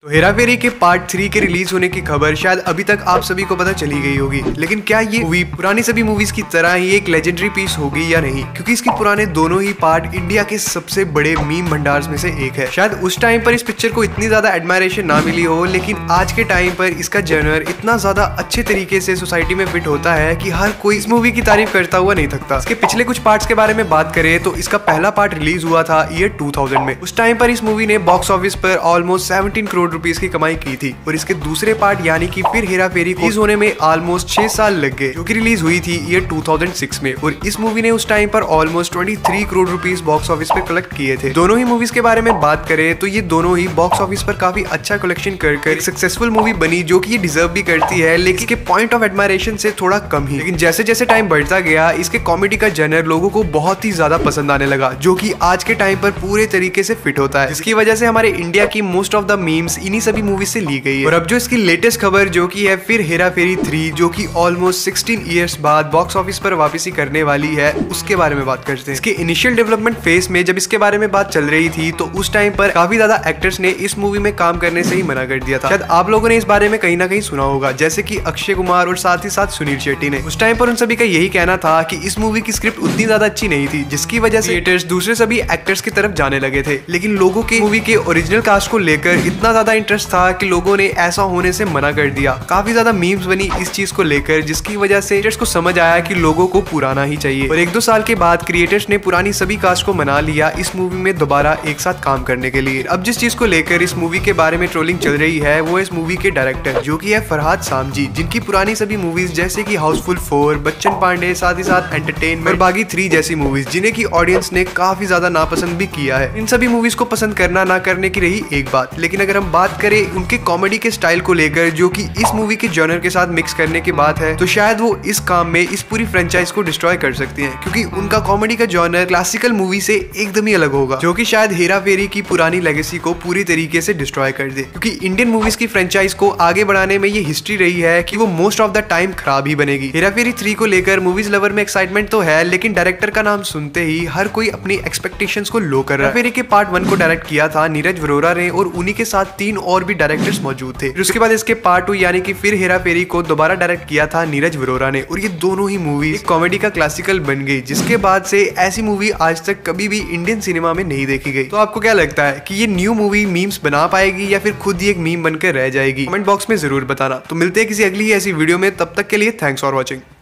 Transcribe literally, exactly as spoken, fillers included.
तो हेरा फेरी के part three के रिलीज होने की खबर शायद अभी तक आप सभी को पता चली गई होगी, लेकिन क्या ये मूवी पुरानी सभी मूवीज की तरह ही एक लेजेंडरी पीस होगी या नहीं, क्योंकि इसके पुराने दोनों ही पार्ट इंडिया के सबसे बड़े मीम भंडार में से एक है। शायद उस टाइम पर इस पिक्चर को इतनी ज्यादा एडमायरेशन ना मिली हो, लेकिन आज के टाइम पर इसका जनर इतना ज्यादा अच्छे तरीके से सोसाइटी में फिट होता है कि हर कोई इस मूवी की तारीफ करता हुआ नहीं थकता। इसके पिछले कुछ पार्ट्स के बारे में बात करें तो इसका पहला पार्ट रिलीज हुआ था ईयर टू थाउजेंड में। उस टाइम पर इस मूवी ने बॉक्स ऑफिस पर ऑलमोस्ट सेवनटीन करोड़ रुपीस की कमाई की थी और इसके दूसरे पार्ट यानी कि फिर हेरा फेरी रिलीज होने में ऑलमोस्ट छह साल लग गए, जो कि रिलीज हुई थी ईयर टू थाउजेंड सिक्स में। और इस मूवी ने उस टाइम पर ऑलमोस्ट तेईस करोड़ रुपीस बॉक्स ऑफिस पे कलेक्ट किए थे। दोनों ही मूवीज के बारे में बात करें तो ये दोनों ही बॉक्स ऑफिस पर काफी अच्छा कलेक्शन कर कर सक्सेसफुल मूवी बनी, जो कि ये डिजर्व भी करती है, लेकिन इसके पॉइंट ऑफ एडमायरेशन से थोड़ा कम ही। लेकिन जैसे जैसे टाइम बढ़ता गया इसके कॉमेडी का जनर लोगों को बहुत ही ज्यादा पसंद आने लगा, जो कि आज के टाइम पर पूरे तरीके से फिट होता है, जिसकी वजह से हमारे इंडिया की मोस्ट ऑफ द मीम्स इन्हीं सभी मूवी से ली गई है। और अब जो इसकी लेटेस्ट खबर जो कि है फिर हेरा फेरी थ्री, जो कि ऑलमोस्ट सिक्सटीन इयर्स बाद बॉक्स ऑफिस पर वापसी करने वाली है, उसके बारे में बात करते हैं। इसके इनिशियल डेवलपमेंट फेज में जब इसके बारे में बात चल रही थी तो उस टाइम पर काफी ज्यादा एक्टर्स ने इस मूवी में काम करने से ही मना कर दिया था। शायद आप लोगों ने इस बारे में कहीं ना कहीं सुना होगा, जैसे कि अक्षय कुमार और साथ ही साथ सुनील शेट्टी ने। उस टाइम पर उन सभी का यही कहना था कि इस मूवी की स्क्रिप्ट उतनी ज्यादा अच्छी नहीं थी, जिसकी वजह से क्रिएटर्स दूसरे सभी एक्टर्स की तरफ जाने लगे थे। लेकिन लोगों के मूवी के ओरिजिनल कास्ट को लेकर इतना ज्यादा इंटरेस्ट था कि लोगों ने ऐसा होने से मना कर दिया। काफी ज्यादा मीम्स बनी इस चीज को लेकर, जिसकी वजह से क्रिएटर्स को समझ आया कि लोगों को पुराना ही चाहिए। और एक दो साल के बाद क्रिएटर्स ने पुरानी सभी कास्ट को मना लिया इस मूवी में दोबारा एक साथ काम करने के लिए। अब जिस चीज को लेकर इस मूवी के बारे में ट्रोलिंग चल रही है वो इस मूवी के डायरेक्टर, जो कि है फरहाद सामजी, जिनकी पुरानी सभी मूवीज जैसे कि हाउसफुल फोर, बच्चन पांडे, साथ ही साथ एंटरटेनमेंट और बागी थ्री जैसी मूवीज, जिन्हें की ऑडियंस ने काफी ज्यादा नापसंद भी किया है। इन सभी मूवीज को पसंद करना ना करने की रही एक बात, लेकिन अगर हम बात करें उनके कॉमेडी के स्टाइल को लेकर, जो कि इस मूवी के जॉनर के साथ मिक्स करने की बात है, तो शायद वो इस काम में इस पूरी फ्रेंचाइज को डिस्ट्रॉय कर सकती हैं, क्योंकि उनका कॉमेडी का जॉनर क्लासिकल मूवी से एकदम ही अलग होगा, जो कि शायद हेरा फेरी की पुरानी लेगेसी को पूरी तरीके से डिस्ट्रॉय कर दे। क्योंकि इंडियन मूवीज की फ्रेंचाइज को आगे बढ़ाने में ये हिस्ट्री रही है कि वो मोस्ट ऑफ द टाइम खराब ही बनेगी। हेरा फेरी थ्री को लेकर मूवीज लवर में एक्साइटमेंट तो है, लेकिन डायरेक्टर का नाम सुनते ही हर कोई अपनी एक्सपेक्टेशंस को लो कर रहा है। हेरा फेरी के पार्ट वन को डायरेक्ट किया था नीरज वरोरा ने, और उन्हीं के साथ तीन और भी डायरेक्टर्स मौजूद थे। उसके बाद इसके पार्ट टू यानी कि फिर हेरा फेरी को दोबारा डायरेक्ट किया था नीरज वरोरा ने, और ये दोनों ही मूवी कॉमेडी का क्लासिकल बन गई, जिसके बाद से ऐसी मूवी आज तक कभी भी इंडियन सिनेमा में नहीं देखी गई। तो आपको क्या लगता है कि ये न्यू मूवी मीम्स बना पाएगी या फिर खुद ही एक मीम बनकर रह जाएगी? कमेंट बॉक्स में जरूर बताना। तो मिलते हैं किसी अगली ऐसी वीडियो में, तब तक के लिए थैंक्स फॉर वॉचिंग।